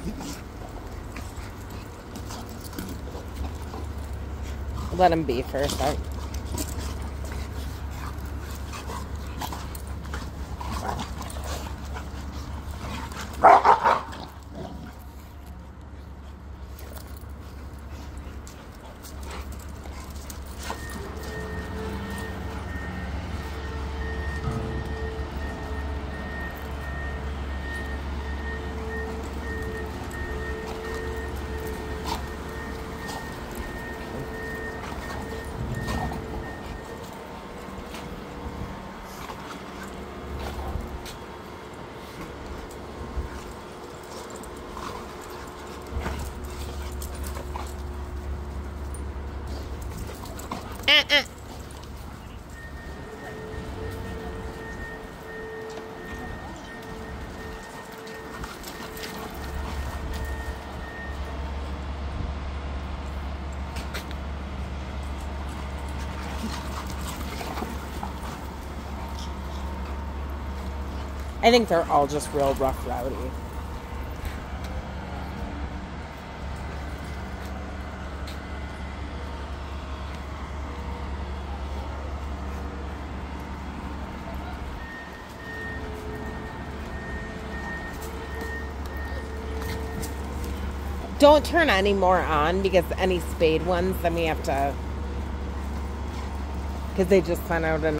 Let him be for a sec. I think they're all just real rough rowdy. Don't turn any more on, because any spayed ones, then we have to... Because they just sent out an